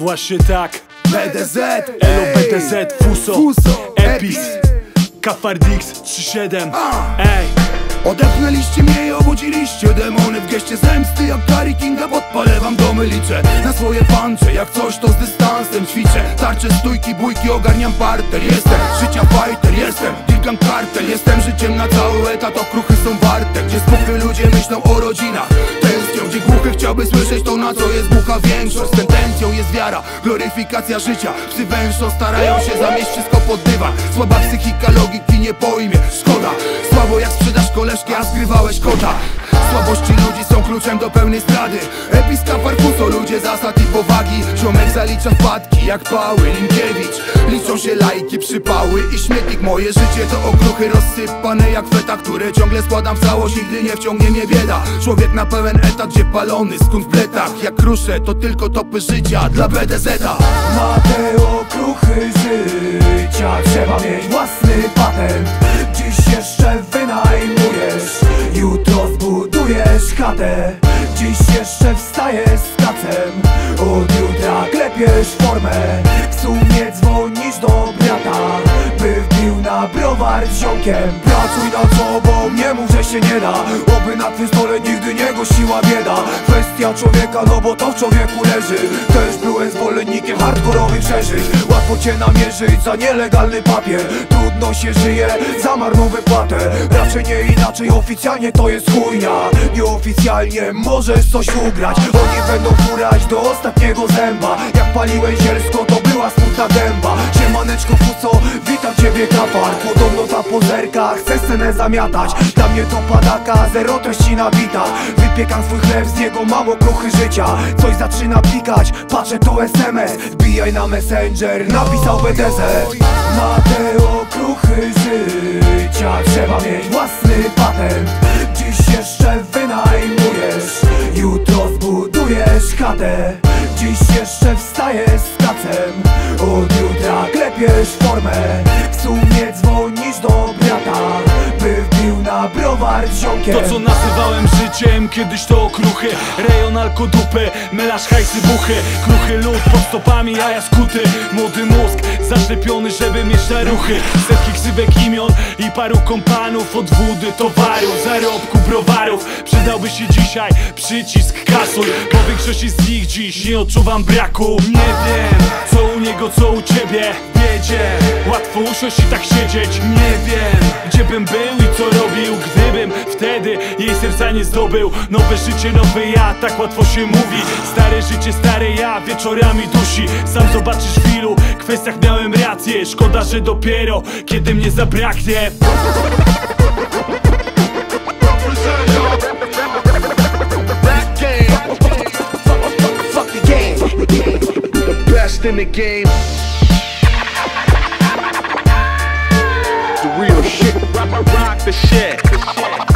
Właśnie tak. BDZ, Elo, BDZ, Fuso, Epis, Kafardix 3-7. Ej, odepchnęliście mnie i obudziliście demony w geście zemsty. Jak Gary Kinga podpalę wam domy, liczę na swoje pancze. Jak coś to z dystansem ćwiczę. Tarcze, stójki, bójki, ogarniam parter. Jestem życia fighter, jestem Dirgan Kartel. Jestem życiem na cały etat, okruchy są warte. Gdzie spuchy ludzie myślą o rodzinach, tęsknią. Gdzie głuchy chciałby słyszeć to, na co jest głucha większość. Z tendencją jest wiara, gloryfikacja życia. Psy wężo starają się zamieść wszystko pod dywan. Słaba psychika, logiki nie pojmie, szkoda. Słabo jak sprzedaż koleżki, a zgrywałeś kota. Słabości ludzi są kluczem do pełnej zdrady. Episka Farfuso, ludzie zasad i powagi. Ziomek zalicza wpadki jak Pały Linkiewicz. Liczą się lajki, przypały i śmietnik. Moje życie to okruchy rozsypane jak feta, które ciągle składam w całość, nigdy nie wciągnie mnie bieda. Człowiek na pełen etat, gdzie palony, skąd w pletach. Jak ruszę, to tylko topy życia dla BDZ-a. Na te okruchy życia trzeba mieć własny patent. Dziś jeszcze wynajmujesz, jutro zbudujesz chatę. Dziś jeszcze wstajesz z kacem, od jutra klepiesz formę. W sumie dzwonisz do brata, by wbił na browar z ziomkiem. Pracuj nad sobą, nie mów, że się nie da. Oby na twym stole nigdy nie gościła bieda. Kwestia człowieka, no bo to w człowieku leży. Też byłem zwolennikiem hardkorowych przeżyć. Łatwo cię namierzyć za nielegalny papier. Trudno się żyje za marną wypłatę. Raczej nie inaczej, oficjalnie to jest chujnia. Nieoficjalnie możesz coś ugrać. Oni będą furać do ostatniego zęba. Jak paliłeś zielsko, to była smutna dęba. Siemaneczko Fuso, witam ciebie kapar. Podobno ta pozerka chce scenę zamiatać. Dla mnie to padaka, zero treści na bitach. Wypiekam swój chleb, z niego mam okruchy życia. Coś zaczyna pikać, patrzę to SMS. Wbijaj na Messenger, napisał BDZ. Na te okruchy życia trzeba mieć własny patent. Dziś jeszcze wynajmujesz, jutro zbudujesz chatę. Dziś jeszcze wstajesz z kacem, od jutra klepiesz formę. W sumie dzwonisz do brata, by wbił na browar z ziomkiem. to co nazywałem życiem, kiedyś to okruchy. Rejon alkodupy, melarz hajsy buchy. Kruchy lód pod stopami, jaja skuty. Młody mózg, zaszczepiony, żeby mieć na ruchy. Setki ksywek imion i paru kompanów. Od wody, towaru, zarobku, browarów. Przydałby się dzisiaj przycisk kasuj, bo większości z nich dziś nie odczuwam braku. Nie wiem, co u niego, co u ciebie. Wiedzie, łatwo usiąść i tak siedzieć. Nie wiem, gdzie bym był i co robił, gdybym wtedy jej serca nie zdobył. Nowe życie, nowy ja, tak łatwo się mówi. Stare życie, stare ja, wieczorami dusi. Sam zobaczysz w ilu kwestiach miałem rację. Szkoda, że dopiero kiedy mnie zabraknie. In the game, the real shit, rock the shit.